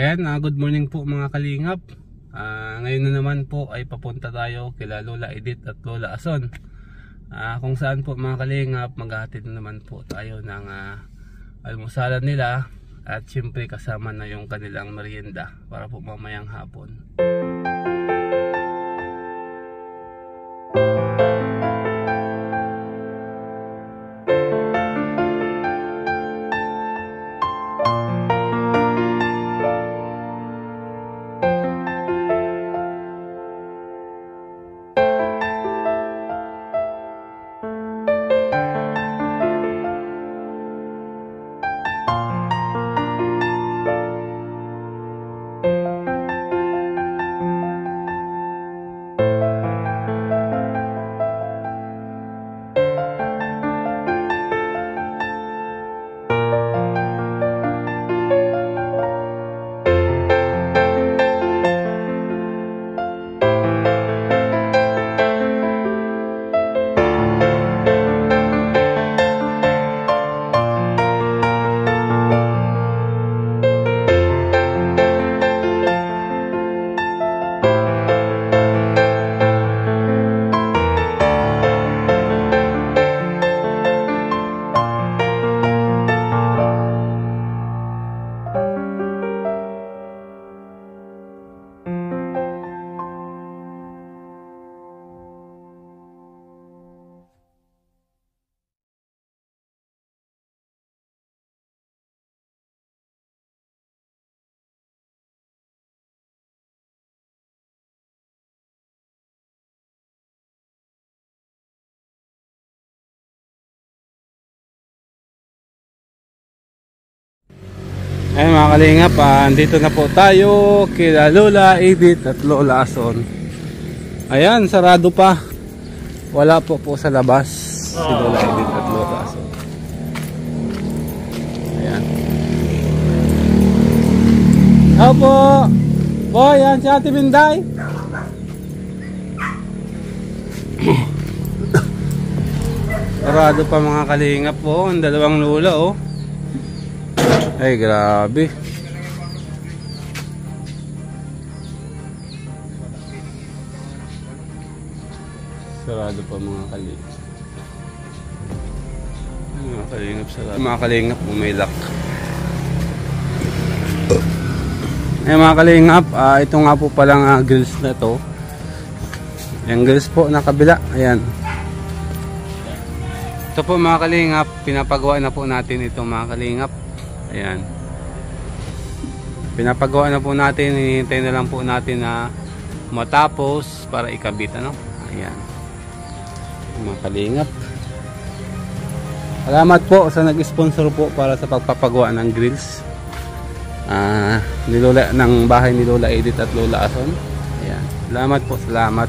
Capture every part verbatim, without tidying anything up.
Ayan, uh, good morning po mga kalingap. uh, Ngayon na naman po ay papunta tayo kila Lola Edith at Lola Ason, uh, kung saan po mga kalingap maghahatid na naman po tayo ng uh, almusalan nila. At syempre kasama na yung kanilang merienda para po mamayang hapon. Ayun mga kalingap, ah, andito na po tayo kila Lola Edith at Lola Ason. Ayan, sarado pa. Wala po po sa labas si Lola Edith at Lola Ason. Ayan. Hello po. Boy, yan si Ate Binday. Sarado pa mga kalingap po. Ang dalawang lola oh. Ay, grabe. Sarado pa mga kalingap. Mga kalingap sarado. Mga kalingap umilak. Ay mga kalingap, uh, ito nga po palang uh, grills na to. Yung grills po na kabila. Ayan. Ito po mga kalingap, pinapagawa na po natin ito mga kalingap. Ayan. Pinapagawa na po natin, hinihintay na lang po natin na matapos para ikabit, ano? Ayan. Mga kalingap. Salamat po sa nag-sponsor po para sa pagpapagawa ng grills. Ah, ni Lola, ng bahay ni Lola Edith at Lola Ason. Ayan. Salamat po, salamat.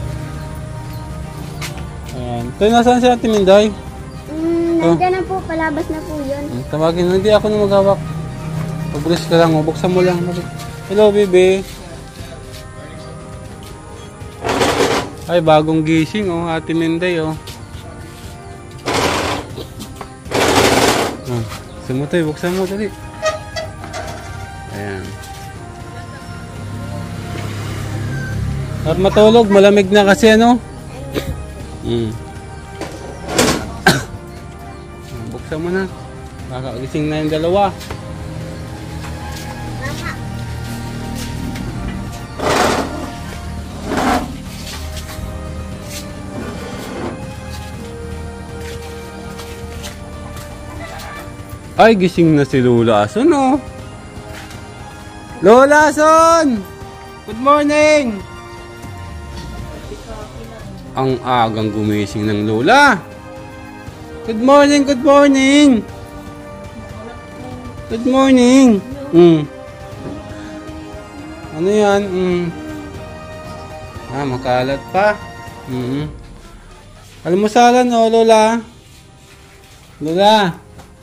Ayan. Ito, nasaan siya Ate Minday? Nandiyan na po, palabas na po yun. Tawagin, hindi ako na maghawak. Pag-brush ka lang, buksan mo lang. Hello, baby. Ay, bagong gising, oh, Ate Minday, oh. Oh, sumutay, buksan mo, dali. Ayan. Para matulog, malamig na kasi, ano? Hmm. Buksan mo na. Kakagising na yung dalawa. Ay, gising na si Lola Ason, oh. Lola Ason! Good morning! Ang agang gumising ng Lola. Good morning, good morning. Good morning. Mm. Ano yan? Mm. Ah, makalat pa. Mm. Almusalan o, Lola. Lola.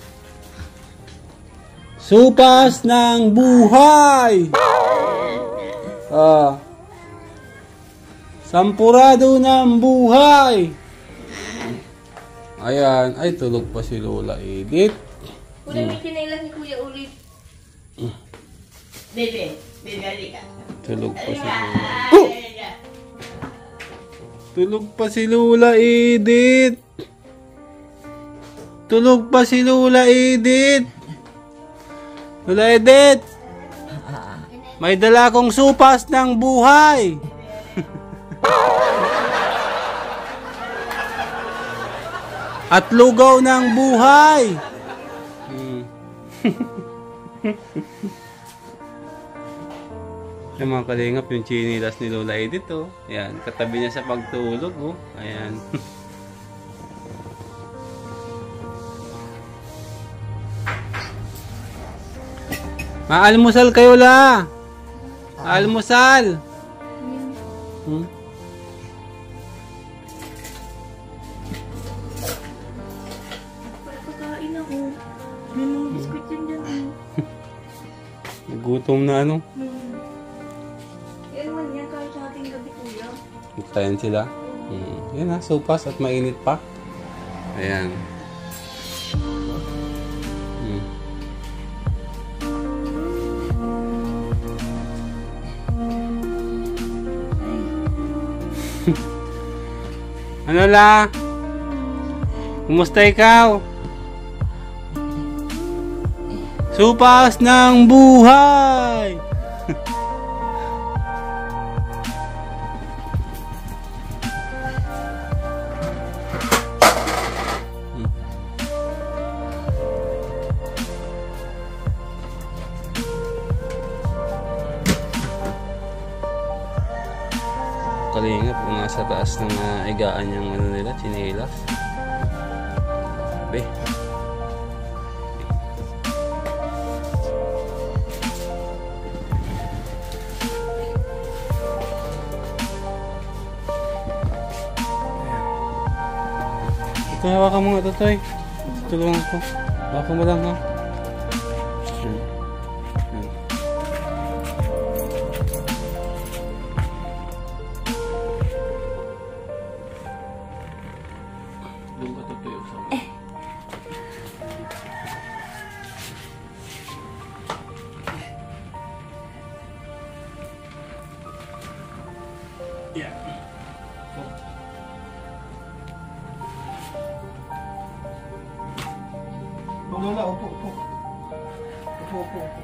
Supas ng buhay. Ah. Sampurado ng buhay. Ayan, ay tulog pa si Lola Edith. Kuya, may kinailan ni Kuya ulit. Bebe, bebe, halika. Tulog pa si Lola. Oh! Tulog pa si Lola Edith. Tulog pa si Lola Edith. Lola Edith. May dala akong supas ng buhay. At lugaw ng buhay. Hmm. Yung mga kalingap, yung chinilas ni Lola Edith, oh. Ayan, katabi niya sa pagtulog, oh. Ayan. Maalmusal kayo, la. Almusal. Hmm? Pagkain ako. May mga biskuit yan dyan. Gutom na ano. Yan man yan, kahit sa ating gabi kuya. Hintayin sila. Hmm. Yan ha, sopas at mainit pa. Ayan. Hmm. Ano la? Kumusta ikaw? Supas ng buhay! Kalingap kung nasa taas ng uh, igaan yung ano nila, chinelas. Be. Ito, hawakan mo nga ito, Toy. Tulungan ko. Hawakan mo lang, ha? Hmm. Hmm. Doon ka tutuyo sa mga. Yeah. Oh. Oh, Lola, upo, upo. Upo, upo, upo.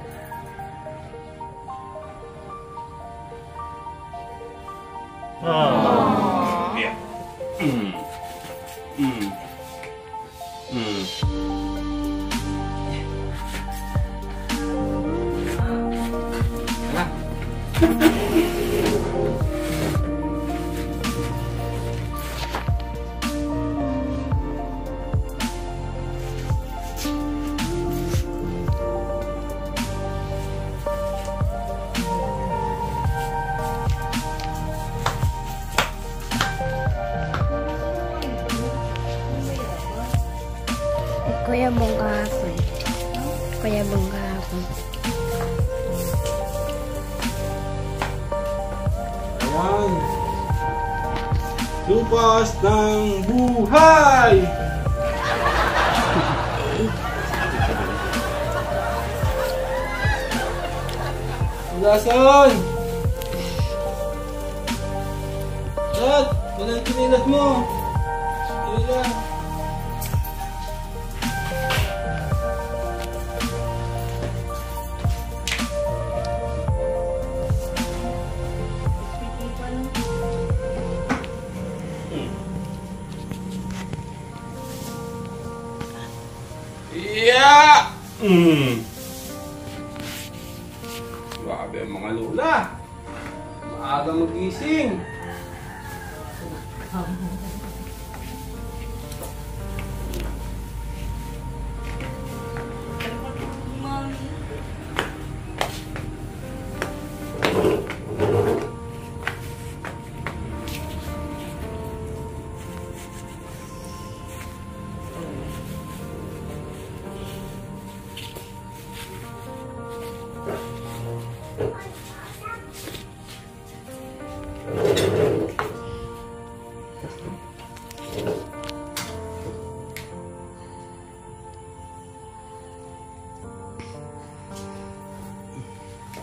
Ah. Yeah. Mm. Mm. Mm. Hala. Kuya Bong kahapon. Kuya Bong kahapon. Ayan. Supas ng buhay! Lason! Dad! Walang kinilat mo! Kinilat! Yeah! Mm. Grabe ang mga lola. Maaga magising.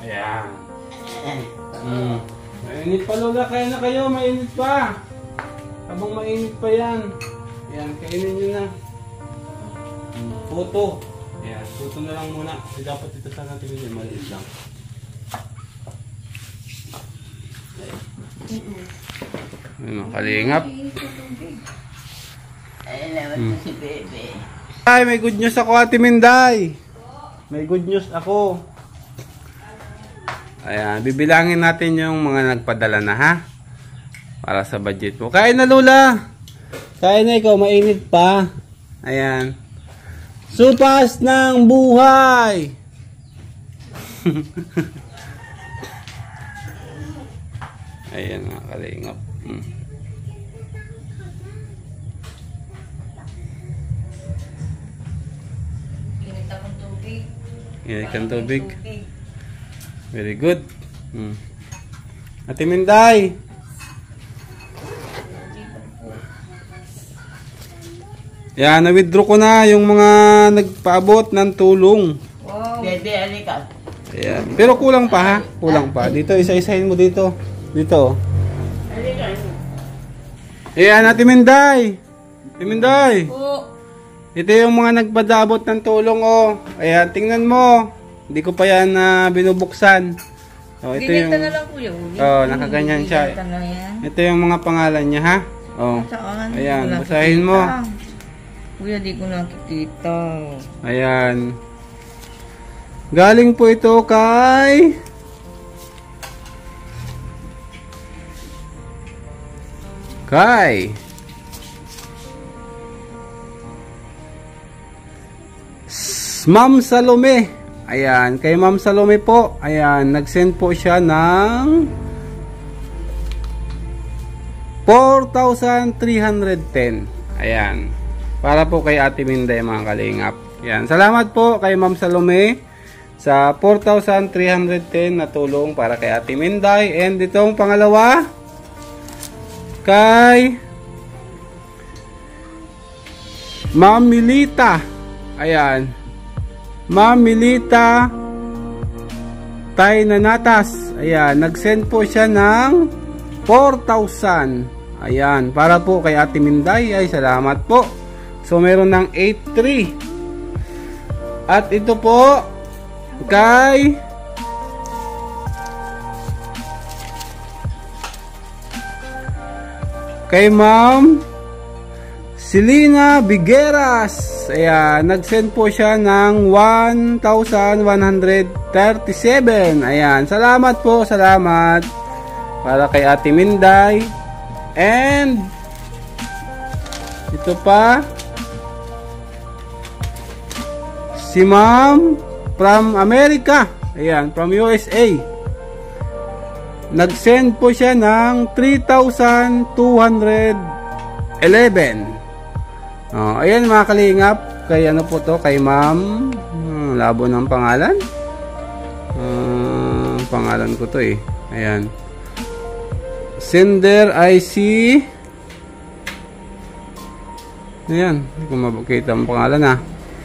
Ayan. Mm. Mainit pa Lola, kaya na kayo, mainit pa. Habang mainit pa yan. Ayan, kainin nyo na. Puto. Ayan, puto na lang muna. Kasi dapat ito sana natin yun, maliit lang. Ayan mga kalingap. Ay, naman Hmm. to si Bebe. Ay, may good news ako, Ate Minday. May good news ako. Ayan, bibilangin natin yung mga nagpadala na, ha? Para sa budget mo. Kain na, Lola. Kain na ikaw, mainit pa. Ayan. Supas ng buhay. Ayan mga kalingap. Hmm. Kinita kong tubig. Yan kang tubig. Very good. Hmm. Ate Minday. Yan, na-withdraw ko na yung mga nagpaabot ng tulong. Wow. Bebe, alika. Ayan. Pero kulang pa, ha? Kulang pa. Dito, isa-isahin mo dito. Dito. Alika. Ayan, Ate Minday. Ate Minday. Po. Ito yung mga nagpadabot ng tulong, oh. Ayan, tingnan mo. Hindi ko pa yan na binubuksan. Oh, ito yung... Ginita na lang kuya. Oh, nakaganyan siya. Ginita na yan. Ito yung mga pangalan niya, ha? Oh. Saan? Ayan, Wala basahin mo. nakikita. Kuya, di ko nakikita. Ayan. Galing po ito kay... Kay... Ma'am Salome. Ayan, kay Ma'am Salome po. Ayan, nag-send po siya ng four thousand three hundred ten. Ayan. Para po kay Ate Minday mga kalingap. Ayan, salamat po kay Ma'am Salome sa four thousand three hundred ten na tulong para kay Ate Minday. And itong pangalawa kay Ma'am Milita. Ayan. Ma'am Milita Tay Nanatas. Ayan, nag-send po siya ng four thousand. Ayan, para po kay Ate Minday. Ay, salamat po. So, meron ng eight three. At ito po kay kay Ma'am Selena Bigueras. Ayan, nag-send po siya ng one thousand one hundred thirty-seven. Ayan, salamat po, salamat. Para kay Ate Minday. And ito pa si Ma'am from America. Ayan, from U S A. Nag-send po siya ng three thousand two hundred eleven. Oh, ayan mga kalingap, kay ano po to, kay Ma'am, hmm, labo ng pangalan. Uh, pangalan ko to eh. Ayan. Sender I C. Ayan, hindi ko mabukita ang pangalan ha.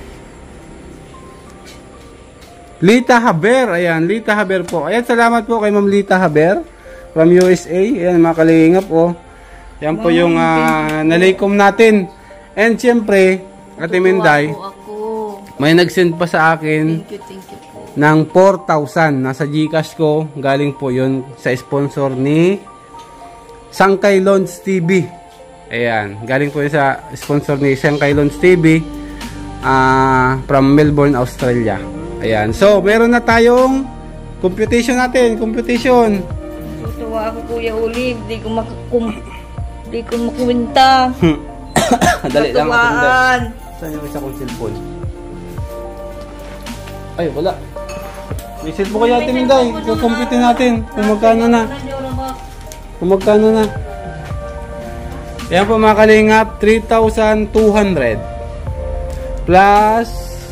Lita Haber, ayan, Lita Haber po. Ayan, salamat po kay Ma'am Lita Haber from U S A. Ayan mga kalingap oh. Yan po yung uh, nalikom natin. And siyempre, Ate Minday, may nag-send pa sa akin Thank you, thank you po. ng four thousand. Nasa Gcash ko. Galing po yun sa sponsor ni Sangkay Loans T V. Ayan. Galing po yun sa sponsor ni Sangkay Loans T V uh, from Melbourne, Australia. Ayan. So, meron na tayong computation natin. Computation. Tutuwa ako Kuya Olive. Di ko makakum... Di ko makuwinta. Dali lang. Katuwaan. Saan yung isa kong cellphone? Ay, wala. May cellphone kaya Ate Minday. Kukumpitin natin. Kung magkano na. Kung magkano na. Yan po mga kalingap. three thousand two hundred. Plus.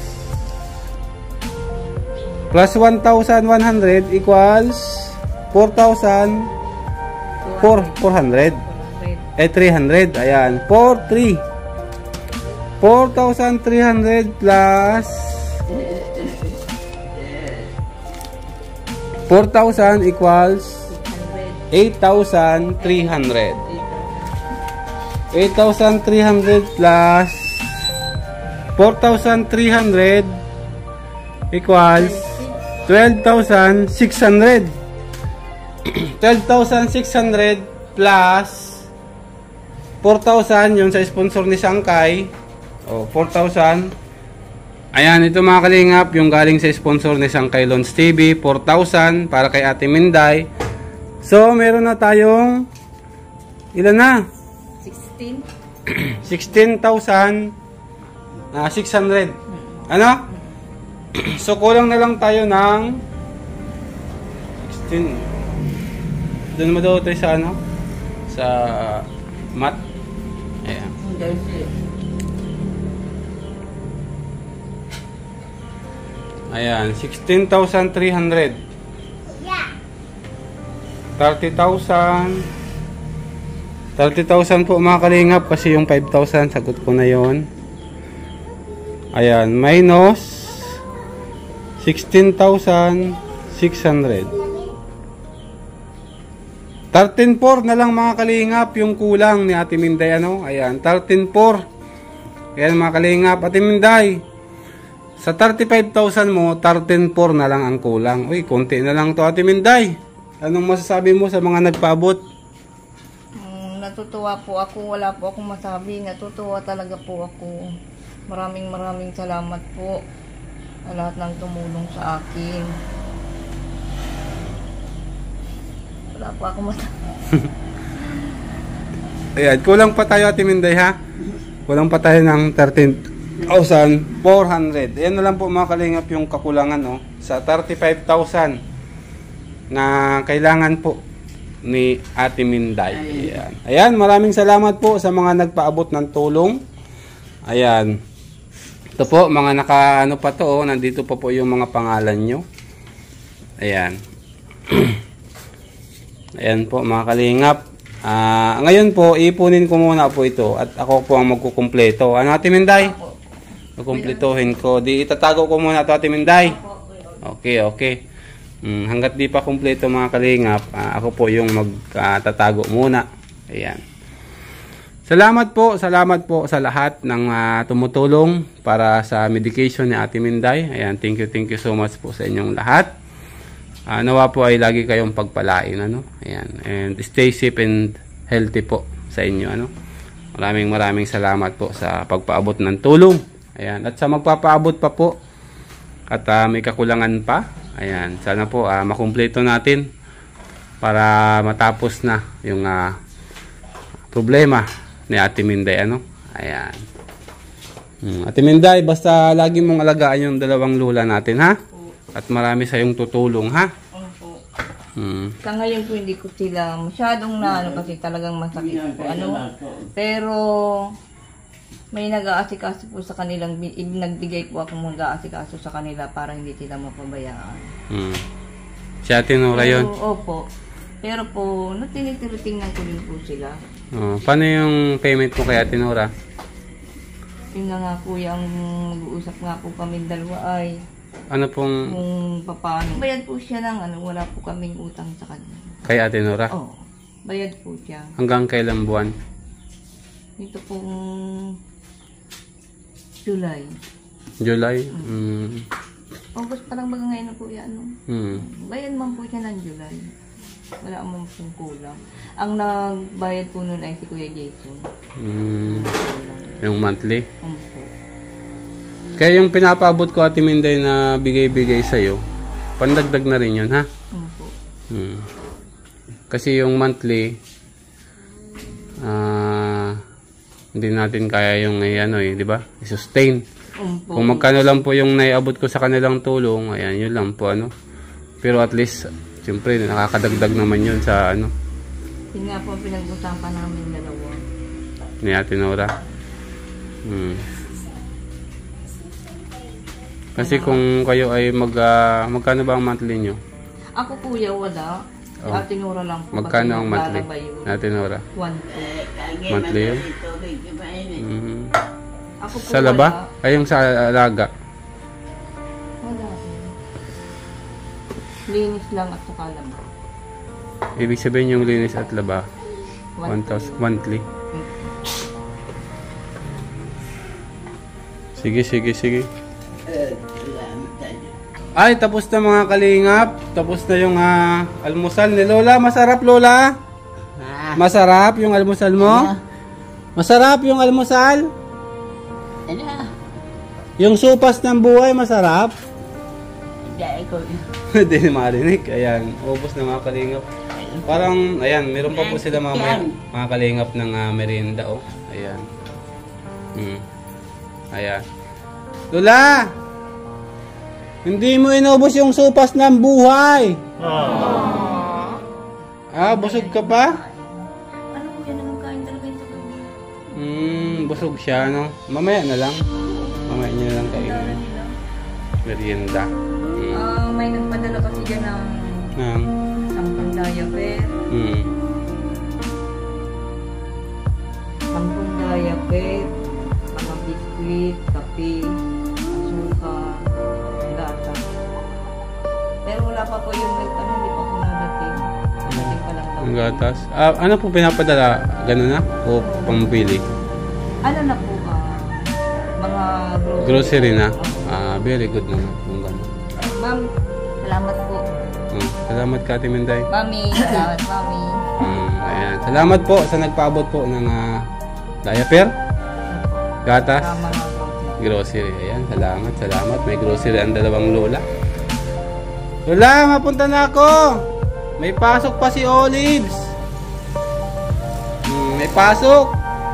Plus one thousand one hundred equals four thousand four hundred. Eh, three hundred. Ayan. four three. four thousand three hundred plus four thousand equals eight thousand three hundred. eight thousand three hundred plus four thousand three hundred equals twelve thousand six hundred. twelve thousand six hundred plus four thousand yung sa sponsor ni Sangkay. O, four thousand. Ayan, ito mga kalingap, yung galing sa sponsor ni Sangkay Loans T V, four thousand para kay Ate Minday. So, meron na tayong ilan na? sixteen. sixteen thousand six hundred. Ano? So, kulang na lang tayo ng sixteen. Doon mo daw tayo sa ano? Sa mat. Ayan. Ayan, sixteen thousand three hundred. thirty thousand. thirty thousand po mga kalingap kasi yung five thousand sagot ko na yon. Ayan, minus sixteen thousand six hundred. thirteen four na lang mga kalingap yung kulang ni Ate Minday, ano? Ayan, thirteen four. Ayan mga kalingap, Ate Minday, sa thirty-five thousand mo, thirteen four na lang ang kulang. Uy, konti na lang to Ate Minday. Anong masasabi mo sa mga nagpaabot? Mm, natutuwa po ako, wala po akong masabi. Natutuwa talaga po ako. Maraming maraming salamat po sa lahat ng tumulong sa akin. Wala po akong masabi. Ayan, kulang pa tayo Ate Minday ha. Kulang pa tayo ng thirteen thousand four hundred. Ayan na lang po mga kalingap yung kakulangan, no? Sa thirty-five thousand na kailangan po ni Ate Minday. Ayan. Ayan, maraming salamat po sa mga nagpaabot ng tulong. Ayan. Ito po, mga naka ano pa to, oh, nandito pa po yung mga pangalan nyo. Ayan. Ayan po mga kalingap. Uh, ngayon po, ipunin ko muna po ito at ako po ang magkukumpleto. Ano Ate Minday? Kukumpletohin ko. Di itatago ko muna ito Ate Minday. Okay, okay. Hmm, hanggat di pa kumpleto mga kalingap, uh, ako po yung magtatago uh, muna. Ayan. Salamat po, salamat po sa lahat ng uh, tumutulong para sa medication ni Ate Minday. Ayan, thank you, thank you so much po sa inyong lahat. Uh, nawa po ay lagi kayong pagpalain, ano? Ayan, and stay safe and healthy po sa inyo, ano? Maraming maraming salamat po sa pagpaabot ng tulong. Ayan, at sa magpapaabot pa po at uh, may kakulangan pa. Ayan, sana po uh, makumpleto natin para matapos na yung uh, problema ni Ate Minday, ano? Ayan. Hmm, Ate Minday, basta lagi mong alagaan yung dalawang lula natin, ha? At marami sa yung tutulong, ha? Opo. Hmm. Sa ngayon po hindi ko sila masyadong na ano kasi talagang masakit po ano. Pero may nag-aasikaso po sa kanilang, nagbigay po akong mag-aasikaso sa kanila para hindi sila mapabayaan. Hmm. Si Ate Nora yun? Opo. Pero po, tinitiritingnan ko din po sila. Oh, paano yung payment mo kay Ate Nora? Yun na nga kuya, ang mag-uusap nga po kami dalawa ay ano pong kung paano. Bayad po siya ng ano, wala po kaming utang sa kanya. kay Ate Nora? Oo. Bayad po siya. Hanggang kailang buwan? Ito pong July. July? Mm. August pa lang baga ngayon na po yan. No? Mm. Bayad man po siya ng July. Wala man pong kulang. Ang nagbayad po nun ay si Kuya Jason. Mm. Yung monthly? Um, po. Kaya yung pinapaabot ko Ate Minday na bigay-bigay sa'yo, pandagdag na rin yun, ha? Um, po. Hmm. Kasi yung monthly, ah, uh, hindi natin kaya yung eh, ano eh, di ba? I-sustain. Um, po. Kung magkano lang po yung naiabot ko sa kanilang tulong, ayan, yun lang po, ano. Pero at least, siyempre, nakakadagdag naman yun sa, ano. Yun nga po pinag-usapan namin dalawa. Ni Ate Nora. Hmm. Kasi kung kayo ay mag, uh, magkano ba ang monthly nyo? Ako kuya, wala. Oh. Ate Nora lang po. Magkano ang monthly? Yun. Ate Nora? One, two. Monthly yun? Mm. Ako po Sa laba? wala. Ay, yung sa alaga? Wala. Linis lang at saka laba. Ibig sabihin yung linis at laba, one thousand monthly. Sige, sige, sige. Ay, tapos na mga kalingap. Tapos na yung uh, almusal ni Lola. Masarap, Lola? Ah, Masarap yung almusal mo? Masarap yung almusal? ano? Yung supas ng buhay, masarap? Hindi ko. Hindi na marinig. Ayan, ubos na mga kalingap. Parang, ayan, meron pa po sila mamaya, mga kalingap ng uh, merienda, oh. Ayan. Hmm. Ayan. Lola! Hindi mo inubos yung supas ng buhay. Ah, busog ka pa? Ano po yan ang kain talaga ito? Hmm, busog siya, no? Mamaya na lang. Mamaya niya na lang kainin. Merienda. Hmm. Ah, may nagpadala kasi dyan ng Nang, sampung diaper. hmm. Sampung diaper, mga biskuit, kape, asukal, gata. Pero wala pa po yung milk, ano, hindi pa po nadating. Nadating pa lang daw. Ang gatas. Ah, ano po pinapadala? Ganun na? O pambili? Ano na po, ah, mga grocery. Grocery na? Ah, very good naman. Kung ganun. Ma'am, salamat po. Hmm. Salamat ka, Ate Minday. Mami, salamat, mami. Hmm, ayan. Salamat po sa nagpaabot po ng uh, diaper, gatas, Sa mga grocery. grocery. Ayan, salamat, salamat. May grocery ang dalawang Lola. Lola, mapunta na ako. May pasok pa si Olives. Hmm, may pasok.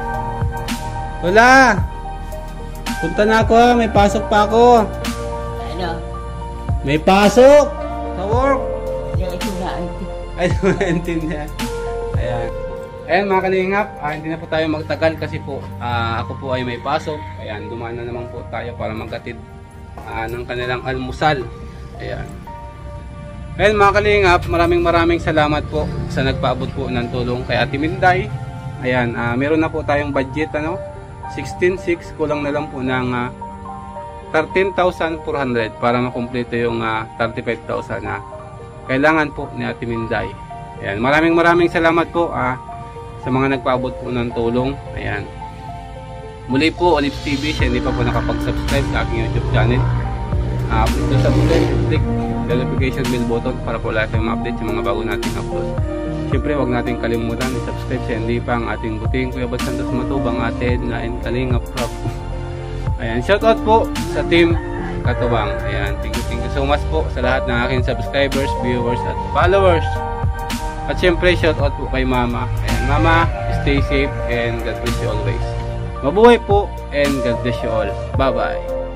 Lola, punta na ako. May pasok pa ako. Ano? May pasok sa work. Yung ito na ito. Ay, naintindihan. Ayan. Ayan mga kalingap, ah, hindi na po tayo magtagal kasi po ah, ako po ay may pasok. Ayan, dumaan na naman po tayo para magkatid ah, ng kanilang almusal. Ayan. Ayan mga kalingap, maraming maraming salamat po sa nagpaabot po ng tulong kay Ate Minday. Ayan, ah, meron na po tayong budget, ano, sixteen six, kulang na lang po ng ah, thirteen thousand four hundred para makumpleto yung ah, thirty-five thousand na kailangan po ni Ate Minday. Ayan, maraming maraming salamat po ah, sa mga nagpaabot po ng tulong. Ayan. Muli po, Olives T V, siya hindi pa po nakapag-subscribe sa aking YouTube channel. Uh, please subscribe, click the notification bell button para po lahat yung update sa mga bago nating upload. Siyempre, huwag natin kalimutan i-subscribe sa hindi pa ang ating buting Kuya Bal Santos Matubang, atin na in Kalingap Prop. Ayan, shoutout po sa team Katubang. Ayan, thank you, thank you so much po sa lahat ng aking subscribers, viewers at followers. At syempre, shoutout po kay Mama. Ayan, Mama, stay safe and God bless you always. Mabuhay po and God bless you all. Bye bye.